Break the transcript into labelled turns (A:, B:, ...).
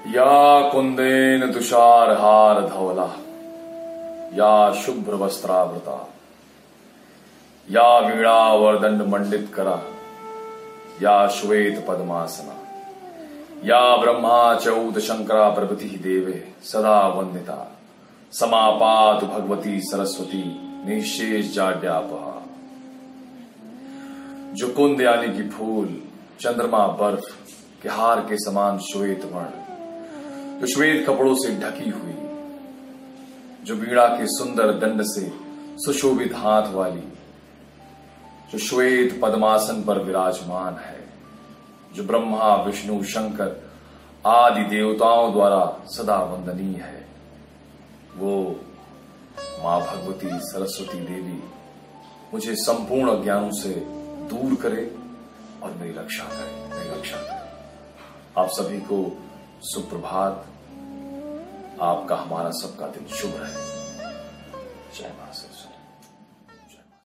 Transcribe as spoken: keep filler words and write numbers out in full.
A: या कुंदेन तुषार हार धवला, या शुभ्र वस्त्रावृता, या वीणा वरदंड मंडित करा, या श्वेत पद्मासना, या ब्रह्मा चौद शंकरा प्रभृति देवे सदा वंदिता, समापात भगवती सरस्वती निशेष जाड्यापहा। जो कुंद यानी कि फूल, चंद्रमा बर्फ के हार के समान श्वेत वर्ण, जो श्वेत कपड़ों से ढकी हुई, जो वीणा के सुंदर दंड से सुशोभित हाथ वाली, जो श्वेत पद्मासन पर विराजमान है, जो ब्रह्मा विष्णु शंकर आदि देवताओं द्वारा सदा वंदनीय है, वो मां भगवती सरस्वती देवी मुझे संपूर्ण अज्ञानों से दूर करे और मेरी रक्षा करे, मेरी रक्षा करे। आप सभी को सुप्रभात। आपका हमारा सबका दिन शुभ रहे। जय मां सरस्वती।